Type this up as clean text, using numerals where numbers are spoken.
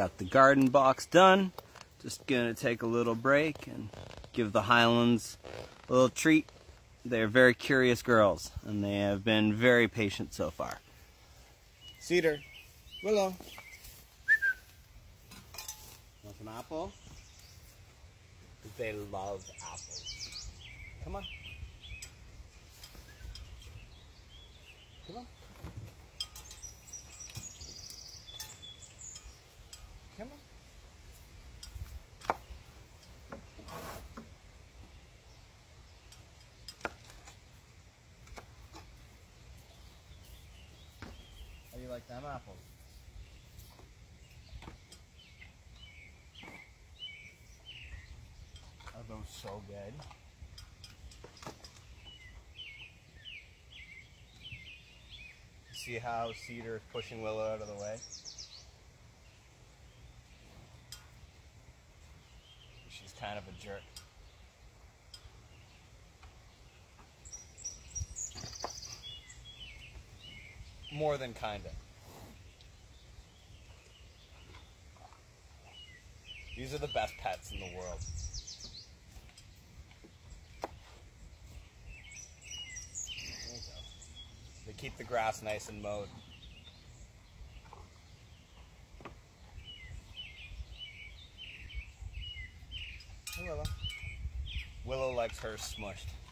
got the garden box done. Just gonna take a little break and give the Highlands a little treat. They're very curious girls, and they have been very patient so far. Cedar, Willow. Want some apple? They love apples. Come on. Come on. Come on. How do you like them apples? Are those so good? See how Cedar is pushing Willow out of the way? She's kind of a jerk. More than kinda. These are the best pets in the world. There you go. They keep the grass nice and mowed. Hey, Willow. Willow likes hers smushed.